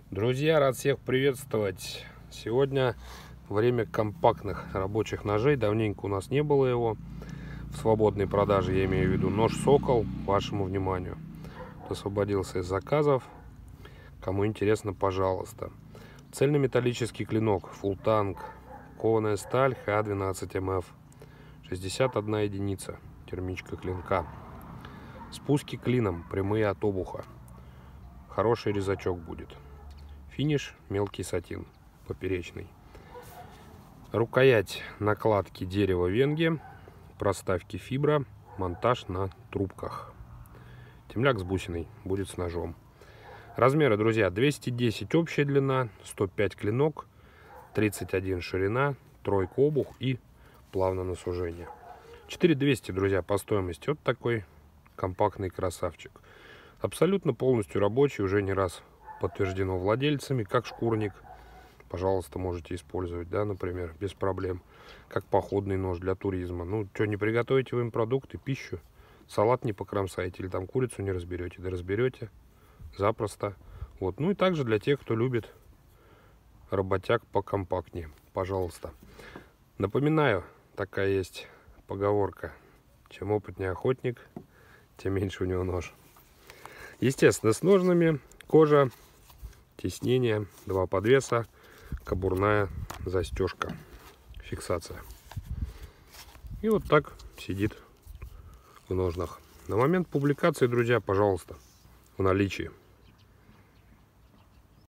Друзья, рад всех приветствовать. Сегодня время компактных рабочих ножей. Давненько у нас не было его в свободной продаже. Я имею в виду нож Сокол. Вашему вниманию. Освободился из заказов. Кому интересно, пожалуйста. Цельнометаллический клинок Full Tank. Кованая сталь Х12 МФ. 61 единица. Термичка клинка. Спуски клином. Прямые от обуха. Хороший резачок будет. Финиш мелкий сатин, поперечный. Рукоять накладки дерево венги, проставки фибра, монтаж на трубках. Темляк с бусиной будет с ножом. Размеры, друзья, 210 общая длина, 105 клинок, 31 ширина, тройка обух и плавно на сужение. 4200, друзья, по стоимости. Вот такой компактный красавчик. Абсолютно полностью рабочий, уже не раз подтверждено владельцами, как шкурник. Пожалуйста, можете использовать, да, например, без проблем. Как походный нож для туризма. Ну, что, не приготовите вы им продукты, пищу, салат не покромсаете или там курицу не разберете, да разберете запросто. Вот. Ну и также для тех, кто любит работяг покомпактнее. Пожалуйста. Напоминаю, такая есть поговорка: чем опытнее охотник, тем меньше у него нож. Естественно, с ножнами, кожа, теснение, два подвеса, кобурная застежка, фиксация. И вот так сидит в ножнах. На момент публикации, друзья, пожалуйста, в наличии.